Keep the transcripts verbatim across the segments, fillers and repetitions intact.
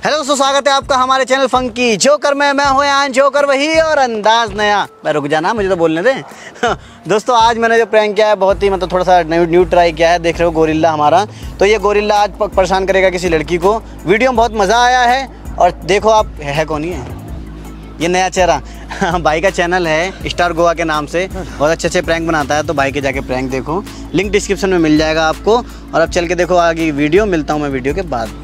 Hello दोस्तों, स्वागत है आपका हमारे चैनल फंकी जोकर में। मैं हूँ यान जोकर वही और अंदाज नया। मैं रुक जाना, मुझे तो बोलने दे। दोस्तों आज मैंने जो प्रैंक किया है बहुत ही मतलब थोड़ा सा न्यू न्यू ट्राई किया है। देख रहे हो गोरिल्ला हमारा, तो ये गोरिल्ला आज परेशान करेगा किसी लड़की को। वीडियो में बहुत मज़ा आया है और देखो आप है कौन ही है ये नया चेहरा। भाई का चैनल है स्टार गोवा के नाम से, बहुत अच्छे अच्छे प्रैंक बनाता है, तो भाई के जाके प्रैंक देखो, लिंक डिस्क्रिप्शन में मिल जाएगा आपको। और अब चल के देखो आगे वीडियो, मिलता हूँ मैं वीडियो के बाद।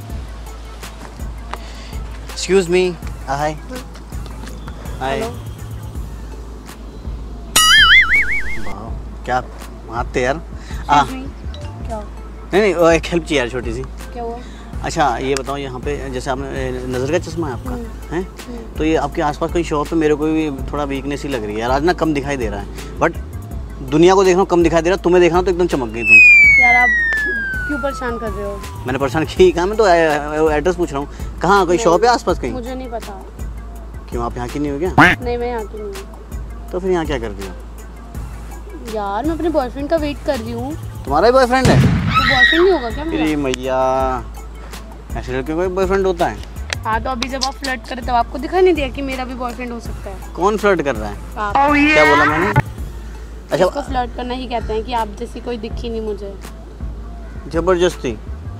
Excuse me, hi, hi. वाह क्या मारते यार। आ क्या? नहीं नहीं वो एक हेल्प चाहिए यार, छोटी सी। क्या हुआ? अच्छा ये बताओ, यहाँ पे जैसे आपने नज़र का चश्मा है आपका है, तो ये आपके आसपास कोई शॉप पे मेरे को भी थोड़ा वीकनेस ही लग रही है यार। आज ना कम दिखाई दे रहा है, बट दुनिया को देखना कम दिखाई दे रहा है, तुम्हें देखना तो एकदम चमक गई तुम यार। आप क्यों परेशान कर रहे हो? मैंने परेशान की कहाँ, मैं तो एड्रेस पूछ रहा हूँ। कहाँ कोई शॉप है आसपास कहीं? मुझे नहीं पता। क्यों आप यहाँ की नहीं हो क्या? नहीं मैं यहाँ की नहीं हूँ। तो फिर यहाँ क्या कर रही हो? यार मैं अपने बॉयफ्रेंड का वेट कर रही हूँ। तुम्हारा ही बॉयफ्रेंड है? तो बॉयफ्रेंड नहीं होगा क्या मेरा? अरे मैया, ऐसे लड़के को बॉयफ्रेंड होता है? हाँ तो अभी जब आप फ्लर्ट करे तब आपको दिखाई नहीं दिया कि मेरा भी बॉयफ्रेंड हो सकता है? कौन फ्लर्ट कर रहा है? आप। क्या बोला मैंने? अच्छा इसको फ्लर्ट करना ही कहते हैं कि आप जैसी कोई दिखी नहीं मुझे। जबरदस्ती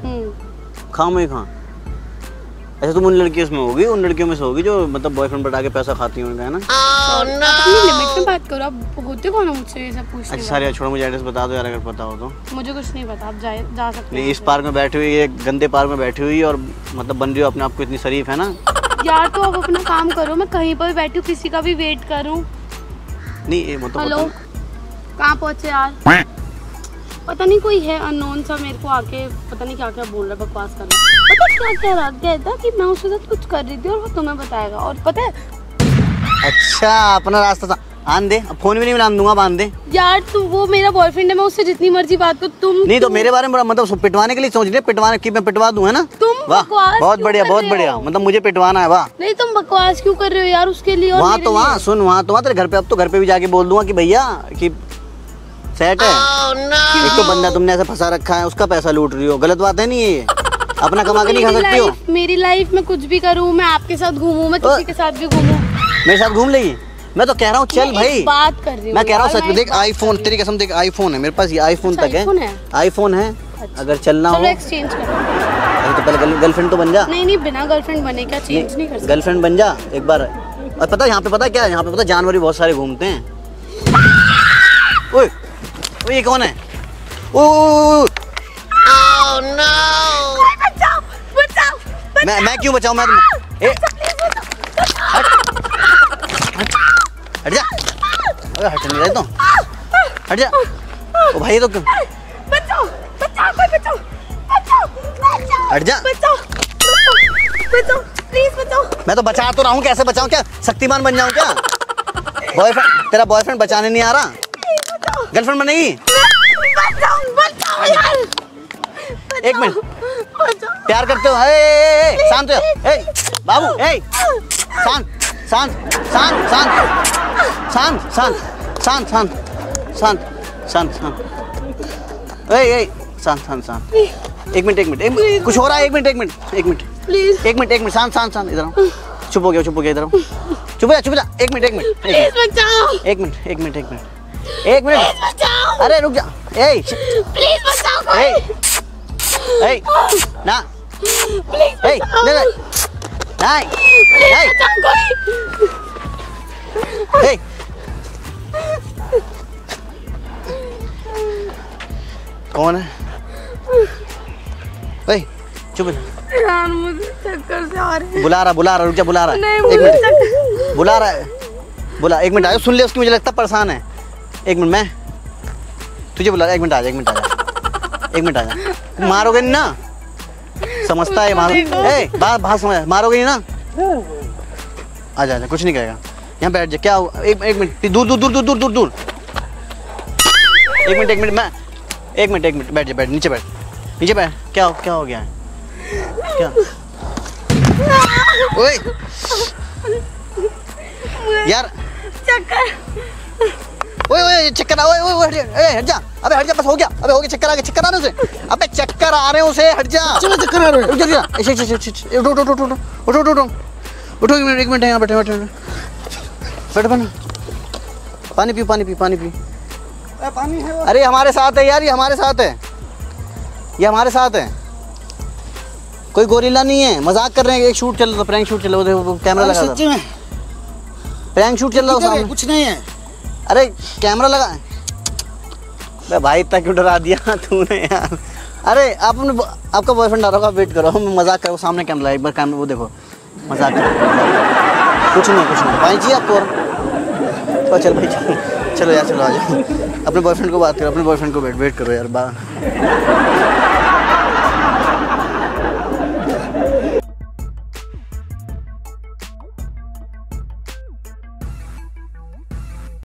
हम्म खाओ मैं खा। अच्छा तुम उन लड़कियों में होगी, उन लड़कियों में से होगी जो मतलब बॉयफ्रेंड बढ़ा के पैसा खाती होंगे, है ना? आप अपनी लिमिट में बात करो। आप होते कौन हो मुझसे ये सब पूछने? अच्छा सारे यार छोड़ो, मुझे एड्रेस बता दो यार अगर पता हो तो। मुझे कुछ नहीं पता, आप जा जा सकते नहीं हैं। इस पार्क में बैठी हुई है, गंदे पार्क में बैठी हुई और मतलब बन रही हो अपने आप को इतनी शरीफ, है ना? यार तो अब अपना काम करो, मैं कहीं पर बैठी हूँ, किसी का भी वेट करूँ। नहीं ये मतलब हेलो कहाँ पहुँचे यार? पता नहीं कोई है अननोन सा मेरे को आके पता नहीं क्या क्या बोल रहा है, बकवास कर रहा है। पता क्या क्या रहा गया था कि मैं उसके साथ कुछ कर रही थी और वो तुम्हें बताएगा। और पता है अच्छा अपना रास्ता था, आन दे, अब फोन भी नहीं मिला दूंगा, बांध दे यार। तू वो मेरा बॉयफ्रेंड है, मैं उससे जितनी मर्जी बात करूँ। तुम नहीं तो मेरे बारे में मतलब पिटवाने के लिए सोच रहे, पिटवाने की मैं पिटवा दूं, है ना? तुम वाह बकवास बहुत क्यों बढ़िया कर बहुत रहे बढ़िया, हो? मतलब मुझे पिटवाना है। वाह नहीं तुम बकवास क्यों कर रहे हो यार उसके लिए? और वहाँ मेरे तो वहाँ लिए? सुन, वहाँ तो वहाँ तेरे घर पे, अब तो घर पे भी जाके बोल दूंगा कि भैया कि सेट है। oh, no. एक तो बंदा तुमने ऐसा फंसा रखा है, उसका पैसा लूट रही हो, गलत बात है नहीं ये? अपना कमा के नहीं खा सकती हो? मेरी लाइफ में कुछ भी करूँ, मैं आपके साथ घूमूं, मैं किसी के साथ भी घूमूं। मेरे साथ घूम लेगी? मैं तो कह रहा हूँ चल भाई, बात कर रही हूँ। मैं कह रहा हूँ सच में। देख आईफोन, तेरी कसम देख आईफोन है मेरे पास, ये आईफोन तक है, आईफोन है। अगर चलना हो एक्सचेंज करो तो पहले गर्लफ्रेंड तो बन जा। नहीं नहीं बिना गर्लफ्रेंड बने क्या चेंज नहीं कर सकते? गर्लफ्रेंड बन जा एक बार। और पता है यहाँ पे पता है क्या है, यहाँ पे पता है जानवर भी बहुत सारे घूमते हैं। ओए ओए ये कौन है? ओ बचाओ बचाओ। मैं मैं क्यों बचाऊं? मैं ए हट हट हट जा। अबे हट नहीं रहे तो हट जा। ओ भाई ये तो बचाओ बचाओ कोई बचाओ बचाओ बचाओ हट जा। बचाओ बचाओ प्लीज बचाओ। मैं तो बचा तो रहा हूँ, कैसे बचाऊं? क्या शक्तिमान बन जाऊं क्या? बॉयफ्रेंड तेरा बॉयफ्रेंड बचाने नहीं आ रहा? गर्लफ्रेंड बनेगी? बचाओ बचाओ यार। एक मिनट, प्यार करते हो? ए शांत हो, ए बाबू, ए शांत शांत शांत शांत शांत शांत शांत शांत शांत शांत शांत ए ए शांत शांत शांत। एक मिनट एक मिनट एक मिनट, कुछ हो रहा है। एक मिनट एक मिनट एक मिनट प्लीज एक मिनट एक मिनट शांत शांत शांत। इधर आओ, चुप हो गया चुप हो गया, इधर आओ, चुप जा चुप जा। एक मिनट एक मिनट प्लीज बचाओ। एक मिनट एक मिनट एक मिनट एक मिनट बचाओ अरे रुक जा। ए प्लीज बचाओ कोई। ए ए ना प्लीज ए ले ले नहीं प्लीज बचाओ कोई। ए कौन है? ए चुप यार मुझे चक्कर से आ रहे हैं। बुला रहा बुला रहा रुक जा, बुला रहा नहीं, है। मुझे एक मिनट चक्कर- बुला रहा है, बुला। एक मिनट आया, सुन ले उसकी, मुझे लगता परेशान है। एक मिनट मैं तुझे बुला रहा, एक मिनट आ जा, एक मिनट आ जा, एक मिनट आ जा। मारोगे नहीं ना? समझता है मारो, ए बात बात समझ, मारोगे नहीं ना? आजा आजा, कुछ नहीं कहेगा। यहाँ बैठ जा। क्या हुआ? एक एक मिनट, दूर दूर दूर दूर दूर दूर दूर एक मिनट एक मिनट मैं एक मिनट एक मिनट बैठ जा, बैठ नीचे बैठ, नीचे बैठ। क्या हो क्या हो गया है? क्या ओए यार चक्कर ओए ओए चक्कर आ, ओए ओए ओए, ए हट जा, अबे हट जा, बस हो गया, अबे हो गया, चक्कर आ गया, चक्कर आ रहे उसे, अबे चक्कर आ रहे हैं उसे, हट जा, चलो चक्कर आ रहे हैं। उठ जा, ऐसे ऐसे ऐसे, उठो उठो उठो उठो उठो उठो उठो उठो, एक मिनट एक मिनट यहाँ बैठे बैठे बैठ बना, पानी पी पानी पी पानी पी। ए, पानी है वो। अरे हमारे साथ है यार, ये हमारे साथ है, ये हमारे साथ है, कोई गोरिल्ला नहीं है, मजाक कर रहे हैं, एक शूट चल रहा था, प्रैंक शूट चल रहा था, वो कैमरा अरे लगा था, सच्ची में प्रैंक शूट चल रहा था किधर है? सामने। कुछ नहीं है। अरे कैमरा लगा, अबे भाई इतना क्यों डरा दिया तूने यार। अरे आप अपने आपका बॉयफ्रेंड आ रहा होगा, आप वेट करो, हम मजाक करो, सामने कैमरा लगा, एक बार कैमरा वो देखो, मजाक करो, मजाक। कुछ नहीं कुछ नहीं, भाई जी आपको और तो चल भाई चलो चलो यार, चलो आ जाओ, अपने बॉयफ्रेंड को बात करो, अपने बॉयफ्रेंड को वेट वेट करो यार, बा